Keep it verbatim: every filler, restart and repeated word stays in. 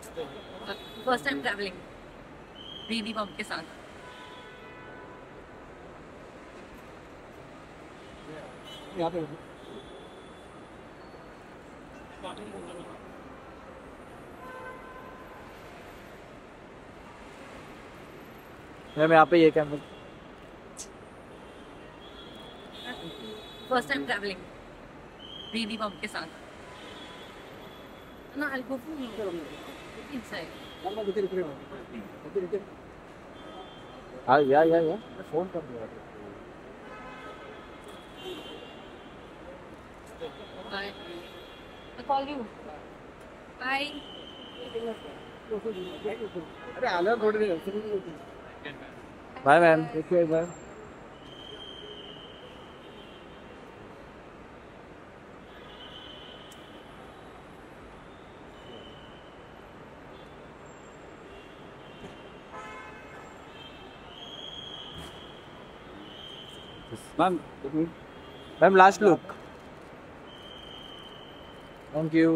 First time travelling baby bump के साथ। यहाँ पे मैम यहाँ पे ये camera. First time travelling baby bump के साथ ना। I'll go for inside. हाँ या या या फोन कर दिया। Bye. I'll call you. Bye. अरे आना थोड़ी देर। Bye ma'am, take care bye. Ma'am ma'am last look. Thank you.